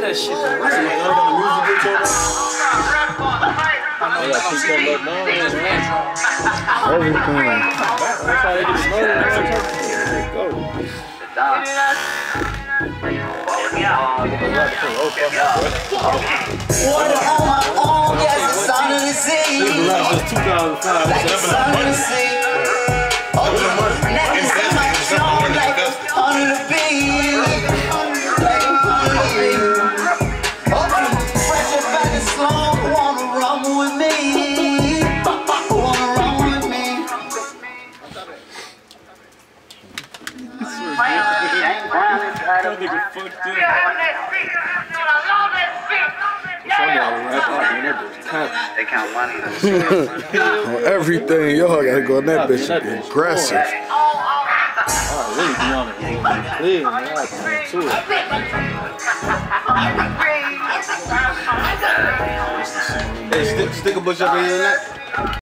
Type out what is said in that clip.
that shit. I know y'all keep that little nose, man. Everything. That's how they get smothered. Go. Water on my own, yes, the sun of the sea. This is 2005. Like the sun of the sea. Neck is in my zone, like the sun of the bee. Like the sun of the bee. Open, fresh up at the slow, wanna run with me. Wanna run with me. That nigga fucked up. They count money. On everything, y'all gotta go on that bitch and be aggressive. I really be on it. Clear, man. I come to it. Hey, stick a bush up in your neck.